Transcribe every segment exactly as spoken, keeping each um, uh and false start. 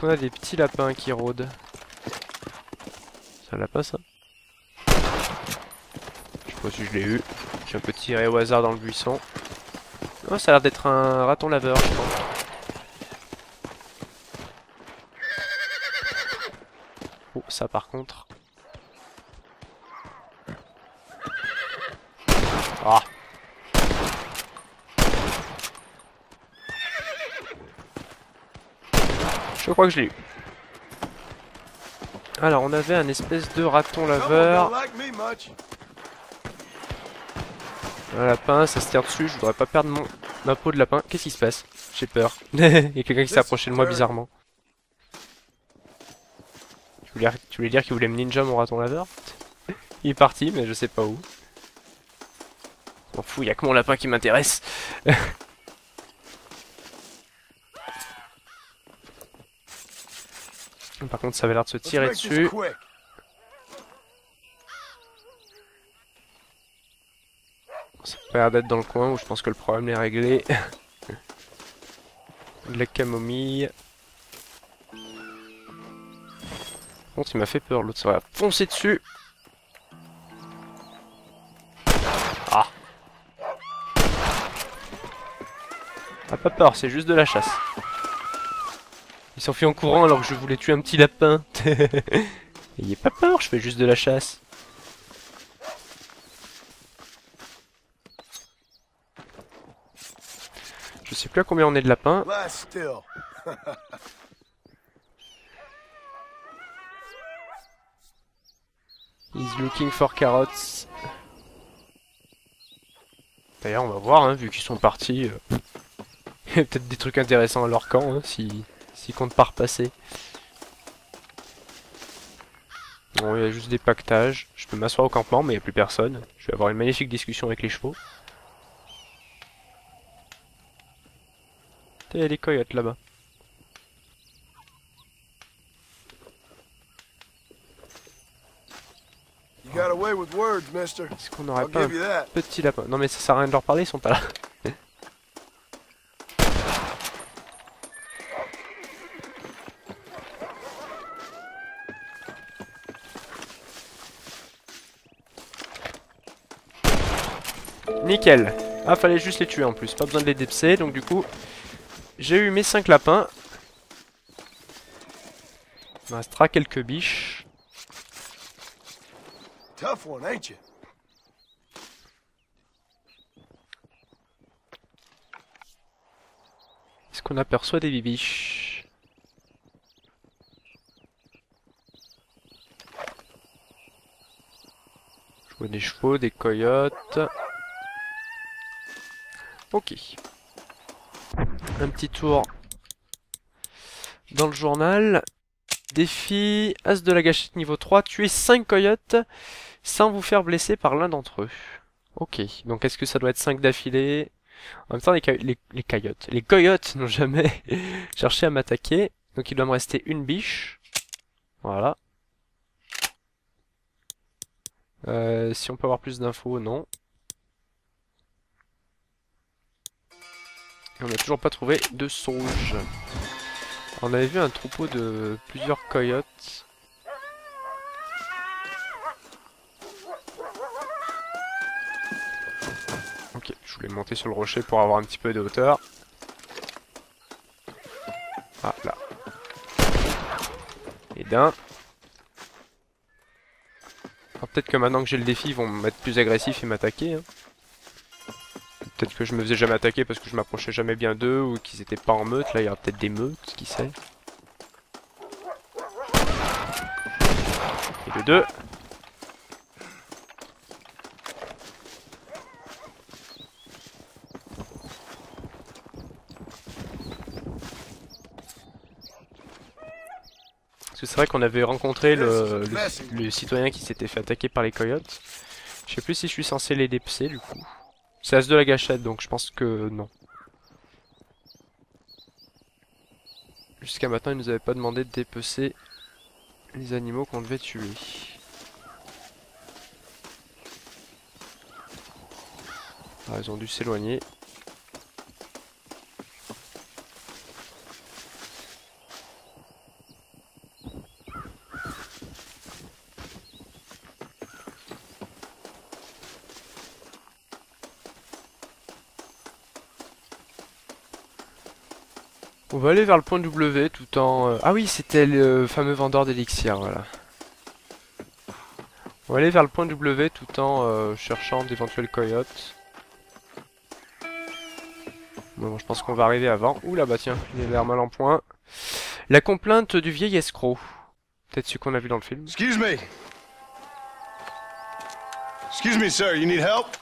qu'on a des petits lapins qui rôdent? C'est un lapin ça? Je sais pas si je l'ai eu. J'ai un peu tiré au hasard dans le buisson. Oh, ça a l'air d'être un raton laveur, je pense. Oh, ça par contre. Ah! Je crois que je l'ai eu. Alors, on avait un espèce de raton laveur. Un lapin, ça se tire dessus. Je voudrais pas perdre mon... ma peau de lapin. Qu'est-ce qui se passe? J'ai peur. Il y a quelqu'un qui s'est approché de moi bizarrement. Tu voulais, tu voulais dire qu'il voulait me ninja mon raton laveur? Il est parti, mais je sais pas où. Je m'en fous, il y a que mon lapin qui m'intéresse. Par contre, ça avait l'air de se tirer dessus. Ça a l'air d'être dans le coin où je pense que le problème est réglé. De la camomille. Par contre, il m'a fait peur. L'autre, ça va foncer dessus. Ah. Ah, pas peur, c'est juste de la chasse. Il s'enfuit en courant alors que je voulais tuer un petit lapin. Ayez pas peur, je fais juste de la chasse. Je sais plus à combien on est de lapins. He's looking for carrots. D'ailleurs, on va voir, hein, vu qu'ils sont partis. Euh... Il y a peut-être des trucs intéressants à leur camp, hein, si... s'ils comptent pas repasser. Bon, il y a juste des pactages. Je peux m'asseoir au campement, mais il n'y a plus personne. Je vais avoir une magnifique discussion avec les chevaux. Il y a des coyotes là-bas. Est-ce qu'on aurait pas un petit lapin? Non mais ça sert à rien de leur parler, ils sont pas là. Nickel. Ah, fallait juste les tuer en plus, pas besoin de les dépser, donc du coup, j'ai eu mes cinq lapins. Il me restera quelques biches. Tough one, ain't you? Est-ce qu'on aperçoit des bibiches? Je vois des chevaux, des coyotes. Ok. Un petit tour dans le journal. Défi As de la gâchette niveau trois. Tuer cinq coyotes sans vous faire blesser par l'un d'entre eux. Ok. Donc est-ce que ça doit être cinq d'affilée? En même temps, les, les, les coyotes. Les coyotes n'ont jamais cherché à m'attaquer. Donc il doit me rester une biche. Voilà. Euh, si on peut avoir plus d'infos, non. Et on n'a toujours pas trouvé de sauge. On avait vu un troupeau de plusieurs coyotes. Ok, je voulais monter sur le rocher pour avoir un petit peu de hauteur. Ah, là. Et d'un. Peut-être que maintenant que j'ai le défi, ils vont m'être plus agressifs et m'attaquer. Hein. Peut-être que je me faisais jamais attaquer parce que je m'approchais jamais bien d'eux ou qu'ils étaient pas en meute. Là, il y aura peut-être des meutes, qui sait. Et de deux. Parce que c'est vrai qu'on avait rencontré le, le, le citoyen qui s'était fait attaquer par les coyotes. Je sais plus si je suis censé les dépecer du coup. C'est As de la gâchette donc je pense que non. Jusqu'à maintenant, ils nous avaient pas demandé de dépecer les animaux qu'on devait tuer. Ah, ils ont dû s'éloigner. On va aller vers le point W tout en... Euh... Ah oui, c'était le fameux vendeur d'élixir, voilà. On va aller vers le point W tout en euh, cherchant d'éventuels coyotes. Bon, je pense qu'on va arriver avant. Ouh là, bah tiens, il a l'air mal en point. La complainte du vieil escroc. Peut-être ce qu'on a vu dans le film. Excuse me. Excuse me, sir. You need help?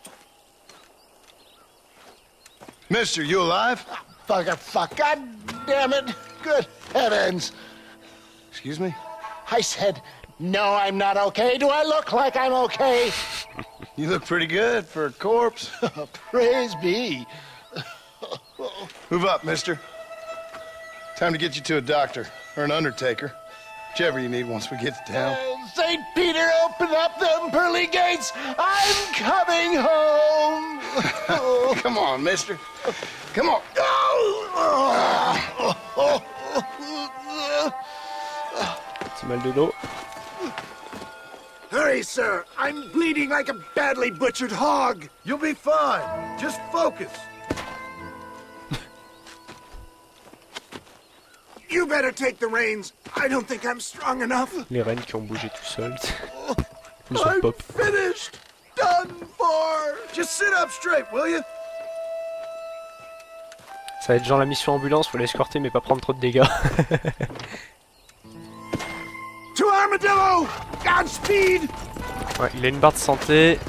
Mister, you alive? Fuck, fuck, god damn it. Good heavens. Excuse me? I said, no, I'm not okay. Do I look like I'm okay? You look pretty good for a corpse. Praise be. Move up, mister. Time to get you to a doctor, or an undertaker. Whichever you need once we get to town. Uh, Saint Peter, open up them pearly gates. I'm coming home. Come on, mister. Come on. Petit mal de dos. Hurry, sir. I'm bleeding like a badly butchered hog. You'll be fine. Just focus. You better take the reins. I don't think I'm strong enough. Les rennes qui ont bougé tout seuls. Ils ont I'm pop. finished. Done for. Just sit up straight, will you? Ça va être genre la mission ambulance, faut l'escorter mais pas prendre trop de dégâts. To Armadillo! Godspeed! Ouais, il a une barre de santé.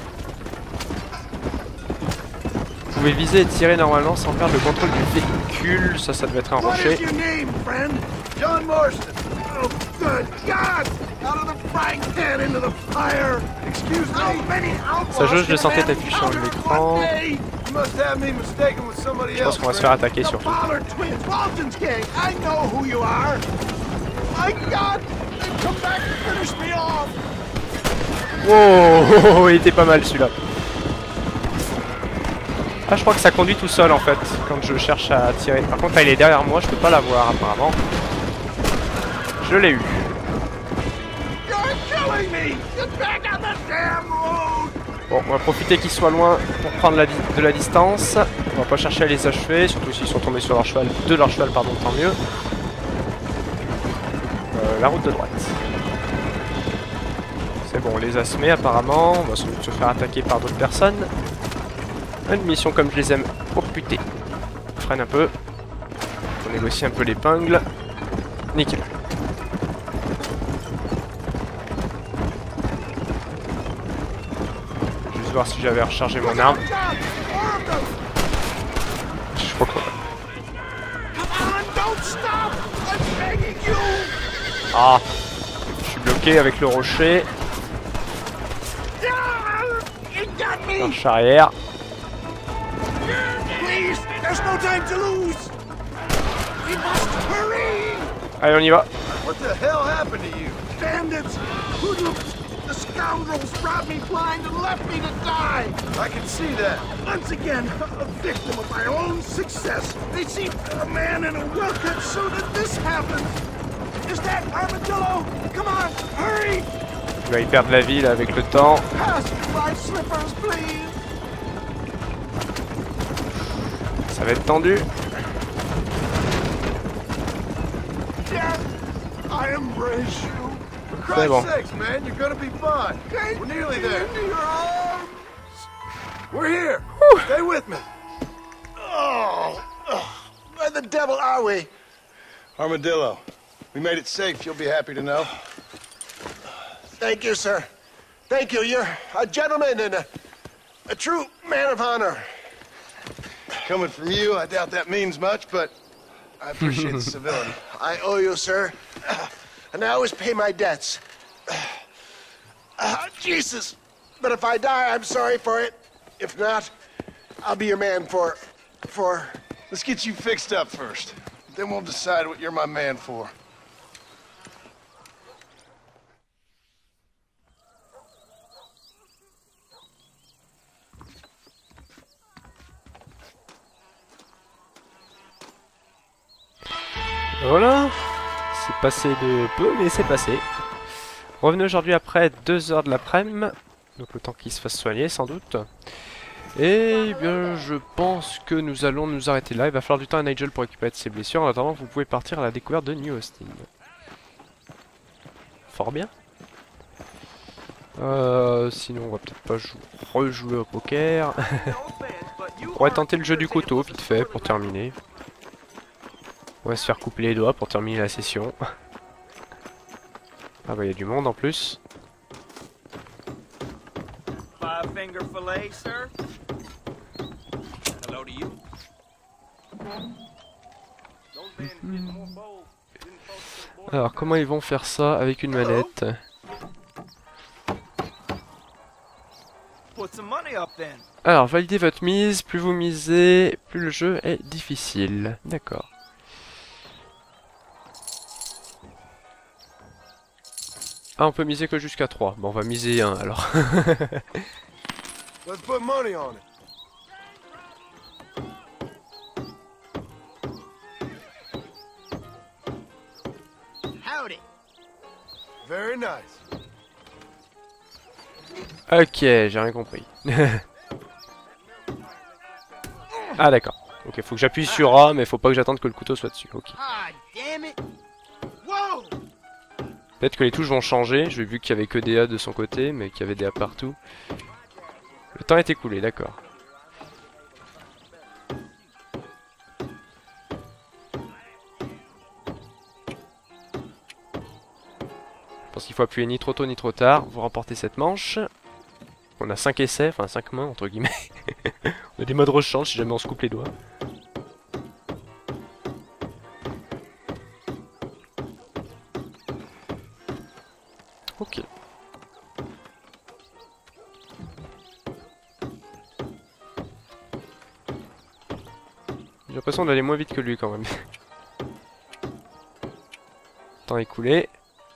Vous pouvez viser et tirer normalement sans perdre le contrôle du véhicule. Ça, ça devait être un What rocher. is your name, friend? John Marston. Oh, good God! Out of the frying pan into the fire! Excuse How me. many outlaws Sa jauge de can a santé est man affichée sur encounter in l'écran. one day? You must have me mistaken with somebody Je pense else. qu'on va se faire friend. attaquer The surtout. Pollard twins, Walton's gang. I know who you are. My God! They've come back to finish me off. Wow, il était pas mal celui-là. Ah, je crois que ça conduit tout seul en fait quand je cherche à tirer. Par contre, là, il est derrière moi, je peux pas l'avoir apparemment. Je l'ai eu. You're killing me. Get back on the damn road. Bon, on va profiter qu'ils soient loin pour prendre la de la distance. On va pas chercher à les achever, surtout s'ils sont tombés sur leur cheval, de leur cheval, pardon, tant mieux. Euh, la route de droite. C'est bon, on les a semés apparemment. On va sans doute se faire attaquer par d'autres personnes. Une mission comme je les aime. Oh putain. Freine un peu. On négocie un peu l'épingle. Nickel. Juste voir si j'avais rechargé mon arme. Je crois que... Come on, don't stop. I'm begging you. Ah, je suis bloqué avec le rocher. Ah, you got me. Marche arrière. Please, there's no time to lose. We must hurry. Allez, on y va. What the hell happened to you? Bandits, hoodlums, the scoundrels brought me blind and left me to die. I can see that. Once again, a victim of my own success. They see a man in a well-cut suit and this happens. Is that Armadillo? Come on, hurry! Il va y perdre la vie là avec le temps. Pass my slippers, please. Ça va être tendu. Death, I embrace you. For C'est bon. Christ's sakes, man, you're gonna be fine. Take We're nearly me there. into your arms. We're here. Stay with me. Oh, oh, where the devil are we? Armadillo. We made it safe, you'll be happy to know. Thank you, sir. Thank you. You're a gentleman and a, a true man of honor. Coming from you, I doubt that means much, but I appreciate the civility. I owe you, sir. And I always pay my debts. Uh, Jesus. But if I die, I'm sorry for it. If not, I'll be your man for... for... Let's get you fixed up first. Then we'll decide what you're my man for. Voilà. C'est passé de peu, mais c'est passé. Revenez aujourd'hui après deux heures de l'après-midi. Donc le temps qu'il se fasse soigner, sans doute. Et bien, je pense que nous allons nous arrêter là. Il va falloir du temps à Nigel pour récupérer de ses blessures. En attendant, vous pouvez partir à la découverte de New Austin. Fort bien. Euh, sinon, on va peut-être pas rejouer au poker. On pourrait tenter le jeu du couteau, vite fait, pour terminer. On va se faire couper les doigts pour terminer la session. Ah bah, il y a du monde en plus. Five finger fillet, sir. Hello to you. Alors, comment ils vont faire ça avec une manette? Put some money up then. Alors, validez votre mise. Plus vous misez, plus le jeu est difficile. D'accord. Ah, on peut miser que jusqu'à trois. Bon, on va miser un alors. Let's put money on it. Howdy. Very nice. Ok, j'ai rien compris. Ah d'accord. Ok, faut que j'appuie sur A, mais faut pas que j'attende que le couteau soit dessus. Ok. Ah, damn it. Whoa. Peut-être que les touches vont changer. J'ai vu qu'il y avait que des A de son côté, mais qu'il y avait des A partout. Le temps est écoulé, d'accord. Je pense qu'il faut appuyer ni trop tôt ni trop tard. Vous remportez cette manche. On a cinq essais, enfin cinq mains entre guillemets. On a des modes rechange si jamais on se coupe les doigts. Ok. J'ai l'impression d'aller moins vite que lui quand même. Temps écoulé.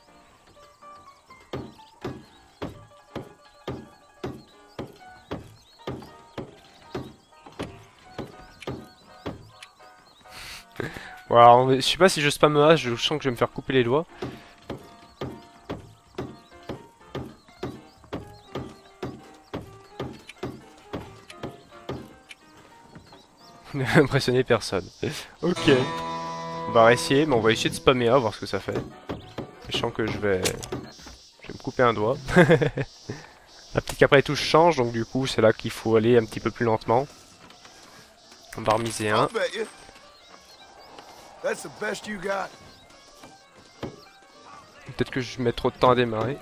Voilà, je sais pas si je spamme A, je sens que je vais me faire couper les doigts. Ne va impressionner personne. Ok. On va essayer, mais on va essayer de spammer A, voir ce que ça fait. Je sens que je vais... Je vais me couper un doigt. La petite qu'après les touches changent, donc du coup c'est là qu'il faut aller un petit peu plus lentement. On va remiser un. Peut-être que je mets trop de temps à démarrer.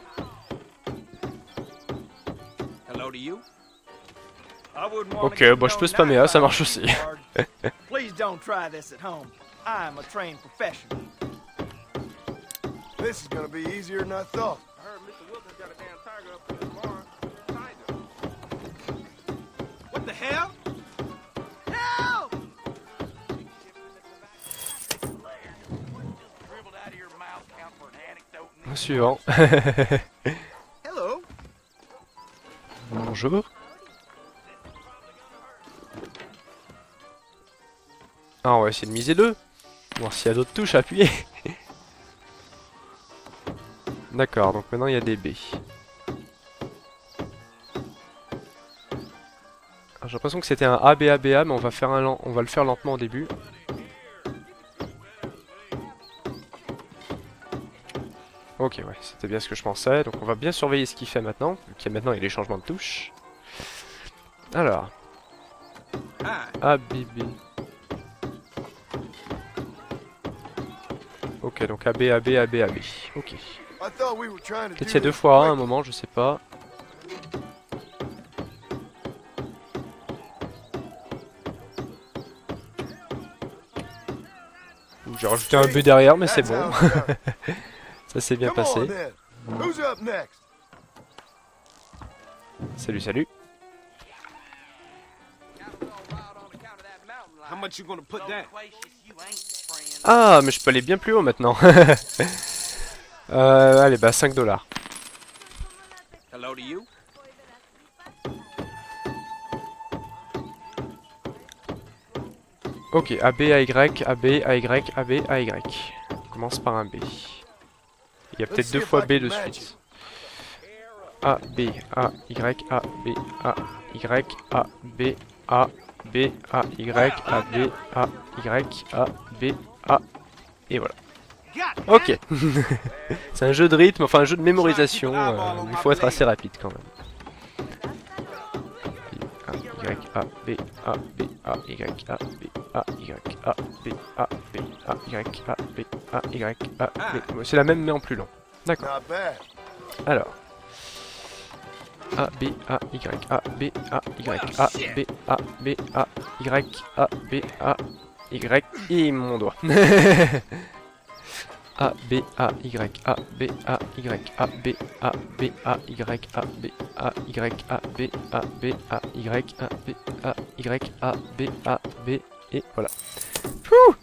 Ok, bah je peux spammer A, ça marche aussi. Please don't try this at home. I'm a trained professional. This is gonna be easier than I thought. I heard Mister Wilkins got a damn tiger up in his barn. Tiger. What the hell? Help! Suivant. Hello. Bonjour. Ah, on va essayer de miser deux. Voir s'il y a d'autres touches à appuyer. D'accord, donc maintenant il y a des B. J'ai l'impression que c'était un A B A B A, mais on va faire un on va le faire lentement au début. Ok, ouais, c'était bien ce que je pensais. Donc on va bien surveiller ce qu'il fait maintenant. Vu qu'il y a maintenant il y a les changements de touches. Alors. A B B. Ok, donc A B A B A B A B. Ok. Peut-être qu'il y a deux fois A à un moment, je sais pas. J'ai rajouté un B derrière, mais c'est bon. Ça s'est bien passé. Salut, salut. Ah, mais je peux aller bien plus haut maintenant. euh, allez, bah cinq dollars. Ok, A B, A Y, A B, A Y, A B, A Y. On commence par un B. Il y a peut-être deux fois B de suite. A, B, A, Y, A, B, A, Y, A, B, A, B, A, Y, A, B, A, Y, A, B, A, et voilà. Ok. C'est un jeu de rythme, enfin un jeu de mémorisation, euh, il faut être assez rapide quand même. A, Y, A, B, A, B, A, Y, A, B, A, Y, A, B, A, B, A, Y, A, B, A, Y, A, B. C'est la même mais en plus long. D'accord. Not bad. Alors. A, B, A, Y, A, B, A, Y, A, B, A, B, A, Y, A, B, A, Y, et mon doigt. A, B, A, Y, A, B, A, Y, A, B, A, B, A, Y, A, B, A, Y, A, B, A, B, A, Y, A, B, A, Y, A, B, A, B, et voilà. Pouh.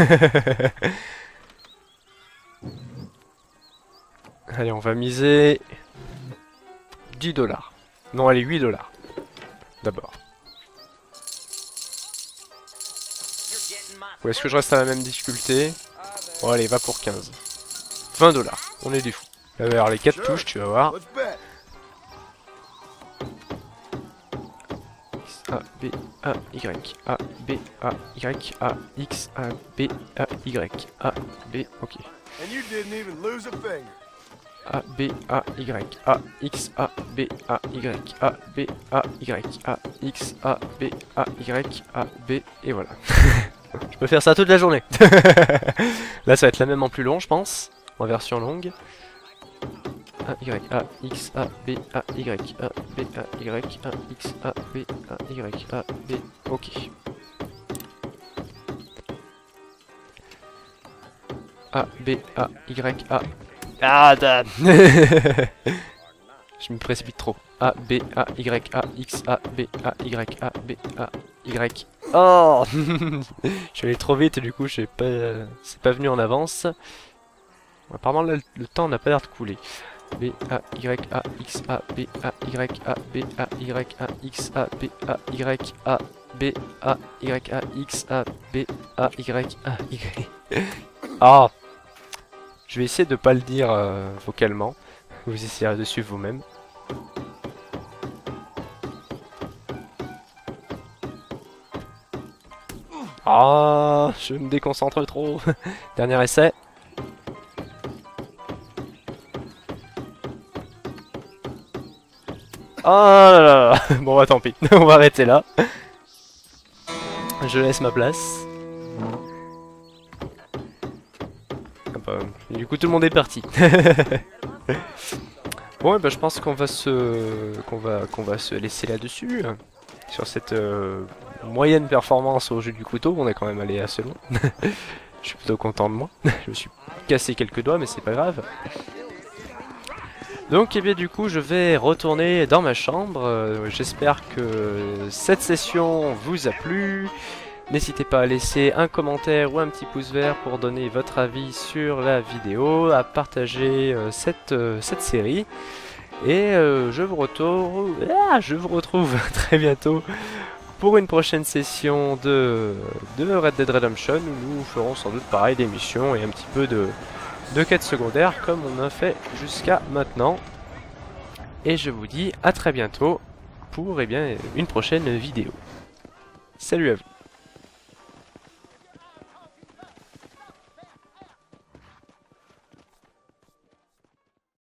Allez, on va miser dix dollars. Non, allez, huit dollars. D'abord. Ou est-ce que je reste à la même difficulté? Bon, allez, va pour quinze. vingt dollars. On est des fous. Là, il va y avoir les quatre touches, tu vas voir. Let's bet. A, B, A, Y, A, B, A, Y, A, X, A, B, A, Y, A, B, ok. And you didn't even lose a finger. A, B, A, Y, A, X, A, B, A, Y, A, B, A, Y, A, X, A, B, A, Y, A, B, et voilà. Je peux faire ça toute la journée. Là, ça va être la même en plus long, je pense. En version longue. A, Y, A, X, A, B, A, Y, A, B, A, Y, A, X, A, B, A, Y, A, B, ok. A, B, A, Y, A. Ah, damn. Je me précipite trop. A, B, A, Y, A, X, A, B, A, Y, A, B, A, Y. Oh. Je suis allé trop vite et du coup, je sais pas, euh, c'est pas venu en avance. Apparemment, là, le temps n'a pas l'air de couler. B, A, Y, A, X, A, B, A, Y, A, B, A, Y, A, X, A, B, A, Y, A, B, A, Y, A, X, A, B, A, Y, A, Y. Ah. Je vais essayer de pas le dire euh, vocalement. Vous essayerez de suivre vous-même. Ah, je me déconcentre trop. Dernier essai. Ah là là là. Bon bah tant pis, on va arrêter là. Je laisse ma place. Ah bah, du coup tout le monde est parti. Bon bah je pense qu'on va se qu'on va qu'on va se laisser là-dessus. Sur cette euh, moyenne performance au jeu du couteau, on est quand même allé assez loin. Je suis plutôt content de moi. Je me suis cassé quelques doigts mais c'est pas grave. Donc et eh bien du coup je vais retourner dans ma chambre. Euh, J'espère que cette session vous a plu. N'hésitez pas à laisser un commentaire ou un petit pouce vert pour donner votre avis sur la vidéo, à partager euh, cette, euh, cette série. Et euh, je vous retrouve, ah, je vous retrouve très bientôt pour une prochaine session de, de Red Dead Redemption où nous ferons sans doute pareil des missions et un petit peu de, de quêtes secondaires comme on a fait jusqu'à maintenant. Et je vous dis à très bientôt pour eh bien, une prochaine vidéo. Salut à vous.